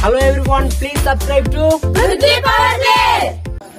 Hello everyone, please subscribe to Prithvi Power Play.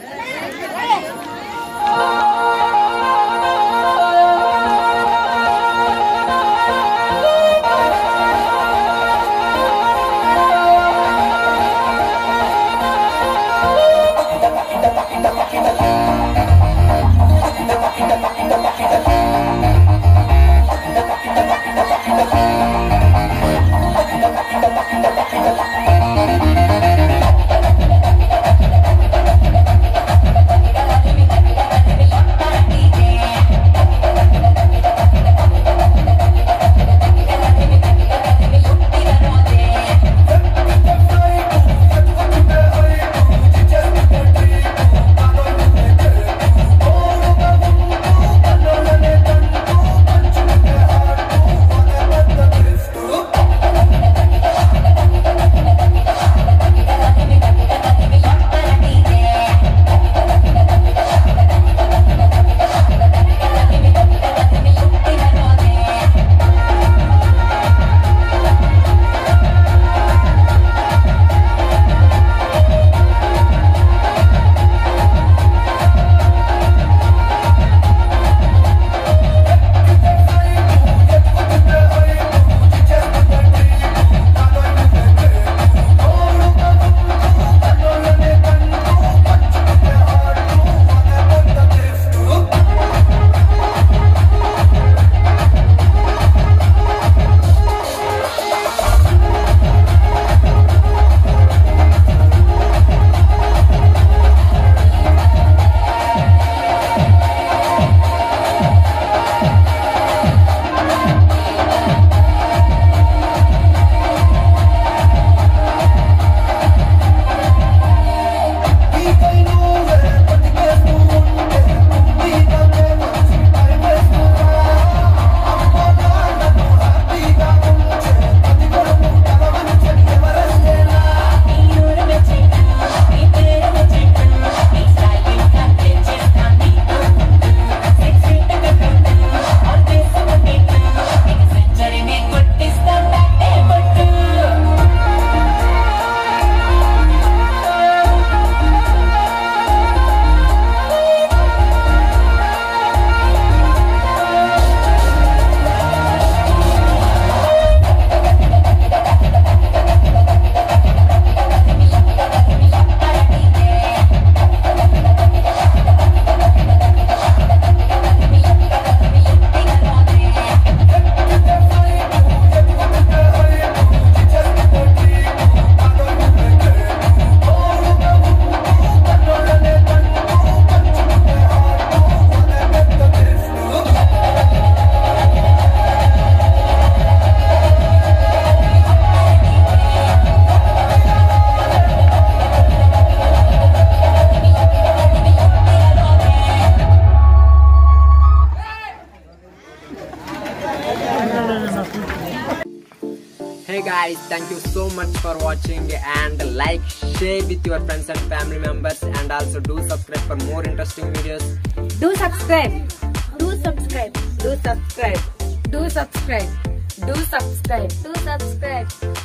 Hey guys, thank you so much for watching, and like, share with your friends and family members, and also do subscribe for more interesting videos. Do subscribe. Do subscribe. Do subscribe. Do subscribe. Do subscribe. Do subscribe.